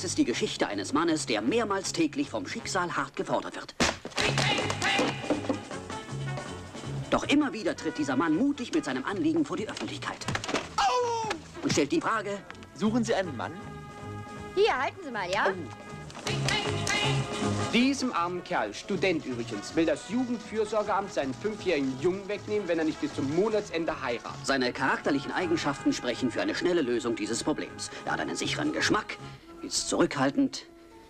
Das ist die Geschichte eines Mannes, der mehrmals täglich vom Schicksal hart gefordert wird. Doch immer wieder tritt dieser Mann mutig mit seinem Anliegen vor die Öffentlichkeit. Und stellt die Frage: Suchen Sie einen Mann? Hier, halten Sie mal, ja? Diesem armen Kerl, Student übrigens, will das Jugendfürsorgeamt seinen 5-jährigen Jungen wegnehmen, wenn er nicht bis zum Monatsende heiratet. Seine charakterlichen Eigenschaften sprechen für eine schnelle Lösung dieses Problems. Er hat einen sicheren Geschmack, ist zurückhaltend,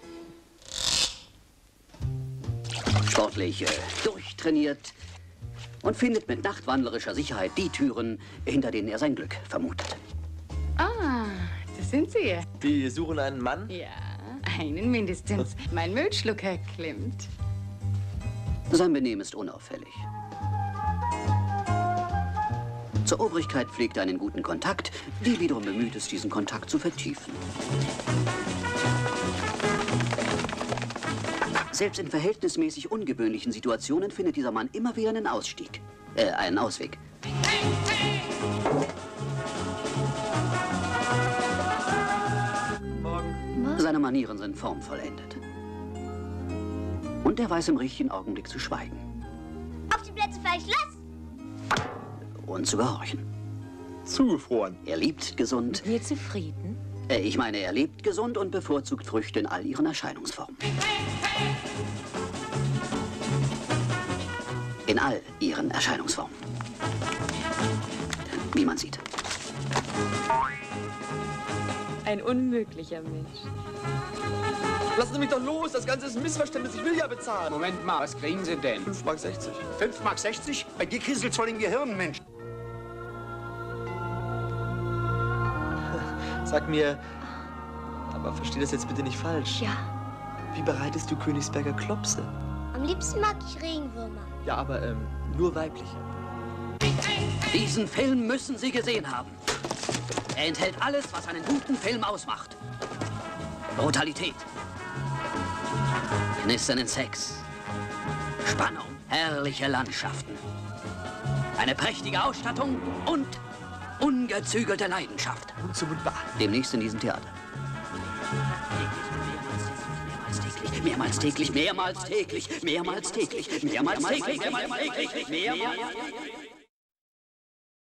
sportlich durchtrainiert und findet mit nachtwandlerischer Sicherheit die Türen, hinter denen er sein Glück vermutet. Ah, das sind Sie. Sie suchen einen Mann? Ja, einen mindestens. Mein Müllschlucker klimmt. Sein Benehmen ist unauffällig. Zur Obrigkeit pflegt er einen guten Kontakt, die wiederum bemüht ist, diesen Kontakt zu vertiefen. Selbst in verhältnismäßig ungewöhnlichen Situationen findet dieser Mann immer wieder einen einen Ausweg. Morgen. Seine Manieren sind formvollendet. Und er weiß im richtigen Augenblick zu schweigen. Auf die Plätze, fertig, los! Und zu gehorchen. Zugefroren. Er liebt gesund. Wir zufrieden? Ich meine, er lebt gesund und bevorzugt Früchte in all ihren Erscheinungsformen. In all ihren Erscheinungsformen. Wie man sieht. Ein unmöglicher Mensch. Lassen Sie mich doch los, das Ganze ist ein Missverständnis, ich will ja bezahlen. Moment mal, was kriegen Sie denn? 5,60 Mark. 5,60 Mark? Bei dir kriselt's voll im Gehirn, Mensch. Sag mir, aber versteh das jetzt bitte nicht falsch. Ja. Wie bereitest du Königsberger Klopse? Am liebsten mag ich Regenwürmer. Ja, aber nur weibliche. Diesen Film müssen Sie gesehen haben. Er enthält alles, was einen guten Film ausmacht. Brutalität, knisternden Sex, Spannung, herrliche Landschaften, eine prächtige Ausstattung und ungezügelte Leidenschaft. Mund zu Mund wahr. Demnächst in diesem Theater. Mehrmals täglich, mehrmals täglich, mehrmals täglich, mehrmals täglich, mehrmals täglich, mehrmals täglich, mehrmals täglich, mehrmals täglich.